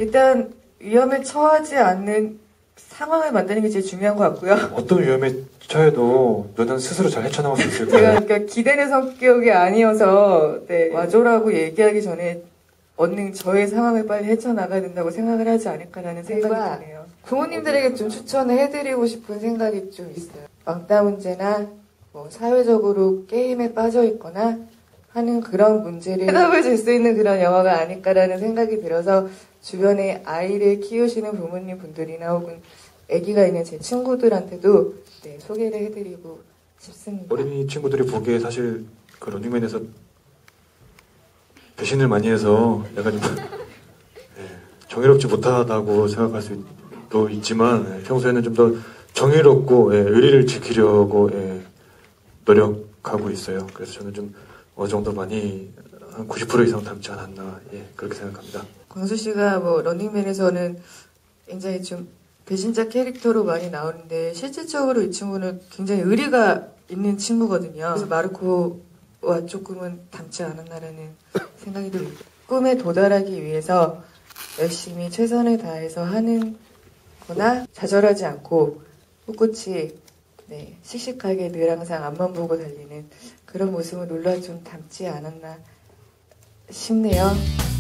일단 위험에 처하지 않는 상황을 만드는 게 제일 중요한 것 같고요. 어떤 위험에 처해도 너는 스스로 잘 헤쳐나올 수 있을 제가 거예요. 그러니까 기대는 성격이 아니어서 네, 와줘라고 얘기하기 전에 얻는 저의 상황을 빨리 헤쳐나가야 된다고 생각을 하지 않을까라는 생각이 드네요. 부모님들에게 좀 추천을 해드리고 싶은 생각이 좀 있어요. 왕따 문제나 뭐 사회적으로 게임에 빠져 있거나 하는 그런 문제를 해답을 줄 수 있는 그런 영화가 아닐까라는 생각이 들어서 주변에 아이를 키우시는 부모님 분들이나 혹은 아기가 있는 제 친구들한테도 네, 소개를 해드리고 싶습니다. 어린이 친구들이 보기에 사실 그 런닝맨에서 배신을 많이 해서 약간 정의롭지 못하다고 생각할 수도 있지만 평소에는 좀 더 정의롭고 의리를 지키려고 노력하고 있어요. 그래서 저는 좀 어느 정도 많이 한 90% 이상 닮지 않았나 그렇게 생각합니다. 광수 씨가 뭐 런닝맨에서는 굉장히 좀 배신자 캐릭터로 많이 나오는데 실질적으로 이 친구는 굉장히 의리가 있는 친구거든요. 그래서 마르코와 조금은 닮지 않았나라는 생각이 듭니다. 꿈에 도달하기 위해서 열심히 최선을 다해서 하는 거나 좌절하지 않고 꿋꿋이 씩씩하게 늘 항상 앞만 보고 달리는 그런 모습은 롤라 좀 닮지 않았나 싶네요.